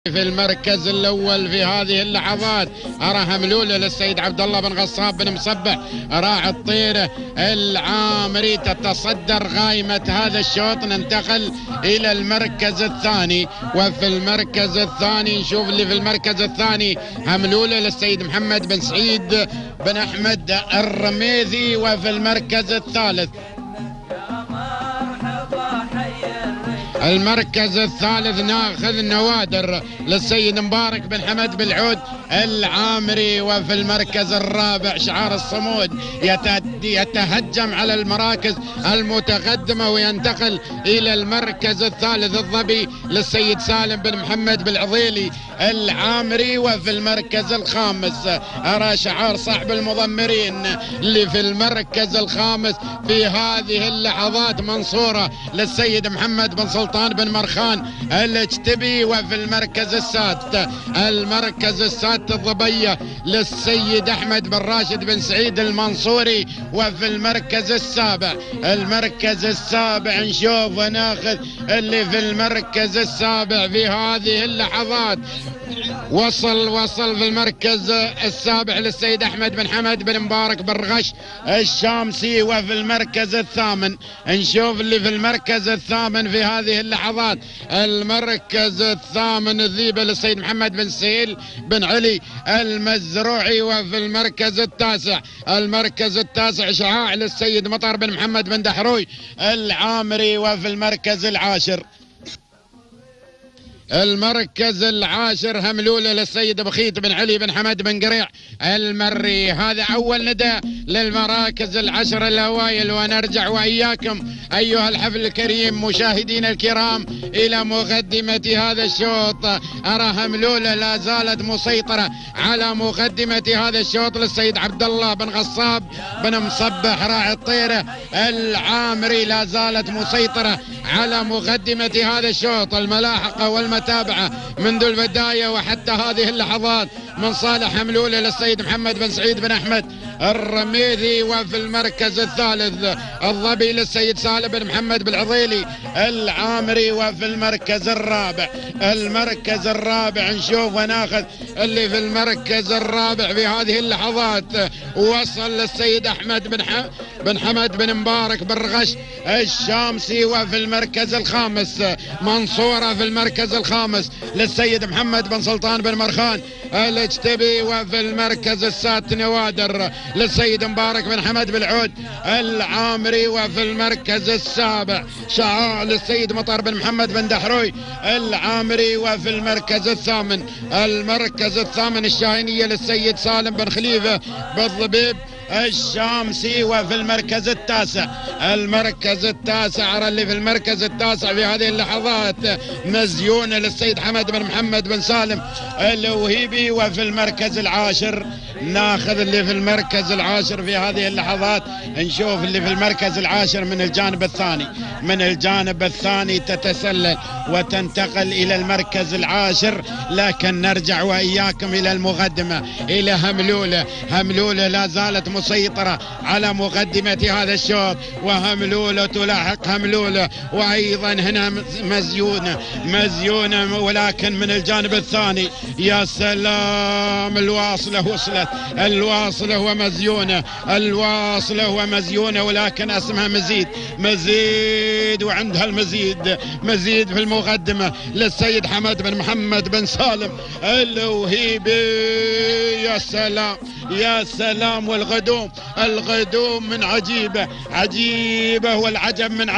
في المركز الاول في هذه اللحظات ارى هملوله للسيد عبد الله بن غصاب بن مصبح راعي الطيره العامري تتصدر غايمه هذا الشوط. ننتقل الى المركز الثاني، وفي المركز الثاني نشوف اللي في المركز الثاني هملوله للسيد محمد بن سعيد بن احمد الرميذي. وفي المركز الثالث ناخذ نوادر للسيد مبارك بن حمد بالعود العامري. وفي المركز الرابع شعار الصمود يتهجم على المراكز المتقدمة وينتقل إلى المركز الثالث الظبي للسيد سالم بن محمد بالعضيلي العامري. وفي المركز الخامس أرى شعار صاحب المضمرين اللي في المركز الخامس في هذه اللحظات منصورة للسيد محمد بن سلطان بن مرخان الاجتبي. وفي المركز السادس الضبية للسيد أحمد بن راشد بن سعيد المنصوري. وفي المركز السابع نشوف وناخذ اللي في المركز السابع في هذه اللحظات وصل في المركز السابع للسيد أحمد بن حمد بن مبارك بن رغش الشامسي. وفي المركز الثامن نشوف اللي في المركز الثامن في هذه اللحظات المركز الثامن الذيبة للسيد محمد بن سهيل بن علي المزروعي. وفي المركز التاسع شعاع للسيد مطر بن محمد بن دحروي العامري. وفي المركز العاشر هملوله للسيد بخيت بن علي بن حمد بن قريع المري. هذا أول نداء للمراكز العشر الأوائل، ونرجع وإياكم أيها الحفل الكريم مشاهدينا الكرام إلى مقدمة هذا الشوط. أرى هملوله لا زالت مسيطرة على مقدمة هذا الشوط للسيد عبد الله بن غصاب بن مصبح راعي الطيرة العامري، لا زالت مسيطرة على مقدمة هذا الشوط. الملاحقة والمتابعة منذ البداية وحتى هذه اللحظات من صالح هملوله للسيد محمد بن سعيد بن أحمد الرميذي. وفي المركز الثالث الظبي للسيد سالم بن محمد بالعضيلي العامري. وفي المركز الرابع نشوف وناخذ اللي في المركز الرابع في هذه اللحظات وصل للسيد أحمد بن حمد بن مبارك بن رغش الشامسي. وفي المركز الخامس منصورة في المركز الخامس للسيد محمد بن سلطان بن مرخان الاجتبي. وفي المركز السادس نوادر للسيد مبارك بن حمد بالعود العامري. وفي المركز السابع شعاع للسيد مطر بن محمد بن دحروي العامري. وفي المركز الثامن الشاهينية للسيد سالم بن خليفة بالضبيب الشامسي. وفي المركز التاسع أرى اللي في المركز التاسع في هذه اللحظات مزيونة للسيد حمد بن محمد بن سالم الوهيبي. وفي المركز العاشر ناخذ اللي في المركز العاشر في هذه اللحظات نشوف اللي في المركز العاشر من الجانب الثاني تتسلل وتنتقل إلى المركز العاشر. لكن نرجع وإياكم إلى المقدمة إلى هملوله لا زالت مسيطرة على مقدمة هذا الشوط، وهملوله تلاحق هملوله، وأيضا هنا مزيونة ولكن من الجانب الثاني يا سلام الواصلة ومزيونة ولكن اسمها مزيد وعندها مزيد في المقدمة للسيد حمد بن محمد بن سالم الوهيبي. يا سلام والغدوم من عجيبة والعجب من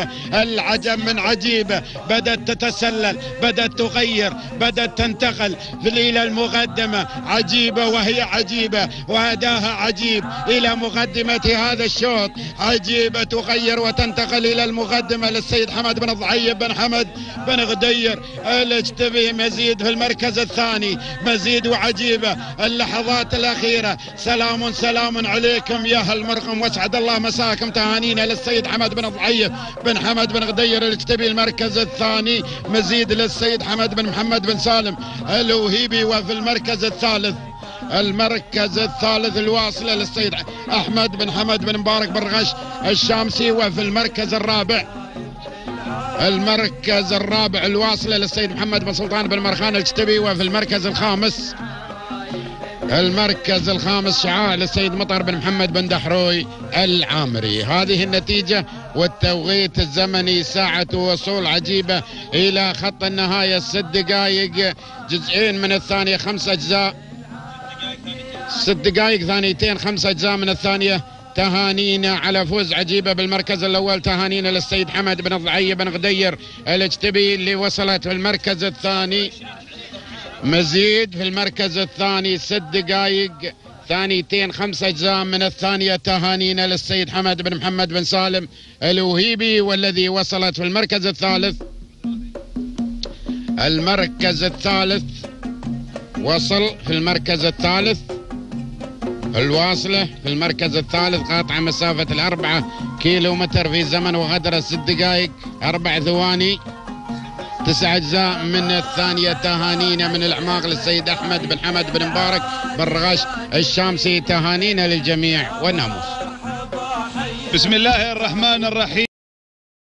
عجيبة بدأت تتسلل، بدأت تغير، بدأت تنتقل إلى المقدمة عجيبة، وهي عجيبة وأداها عجيب إلى مقدمة هذا الشوط عجيبة تغير وتنتقل إلى المقدمة للسيد حمد بن الضعيب بن حمد بن غدير الاجتبي. مزيد في المركز الثاني مزيد وعجيبة اللحظات الأخيرة. سلام عليكم يا هالمرقم واسعد الله مساكم. تهانينا للسيد حمد بن الضعيب بن حمد بن غدير الاجتبي. المركز الثاني مزيد للسيد حمد بن محمد بن سالم الوهيبي. وفي المركز الثالث الواصلة للسيد أحمد بن حمد بن مبارك بن رغش الشامسي. وفي المركز الرابع المركز الرابع الواصلة للسيد محمد بن سلطان بن مرخان الجتبي. وفي المركز الخامس شعاع للسيد مطر بن محمد بن دحروي العامري. هذه النتيجة والتوقيت الزمني ساعة وصول عجيبة إلى خط النهاية. 6 دقائق جزئين من الثانية 5 أجزاء، 6 دقائق ثانيتين 5 أجزاء من الثانية. تهانينا على فوز عجيبة بالمركز الأول. تهانينا للسيد حمد بن الضعي بن غدير الجتبي اللي وصلت في المركز الثاني. مزيد في المركز الثاني 6 دقائق ثانيتين 5 أجزاء من الثانية. تهانينا للسيد حمد بن محمد بن سالم الوهيبي والذي وصلت في المركز الثالث. وصل في المركز الثالث. الواصلة في المركز الثالث قاطعة مسافة 4 كيلومتر في زمن وغدرة 6 دقائق 4 ثواني 9 أجزاء من الثانية. تهانينا من الأعماق للسيد أحمد بن حمد بن مبارك بن رغش الشامسي. تهانينا للجميع والناموس. بسم الله الرحمن الرحيم.